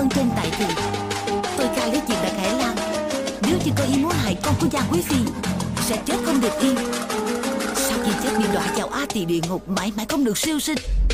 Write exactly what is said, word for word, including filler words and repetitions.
ơn trên tại thị. Tôi ca lấy chuyện Đại Khải Lam. Nếu như có ý muốn hại con của Giang quý phi, sẽ chết không được yên. Sau khi chết bị đọa vào A Tỳ địa ngục, mãi mãi không được siêu sinh.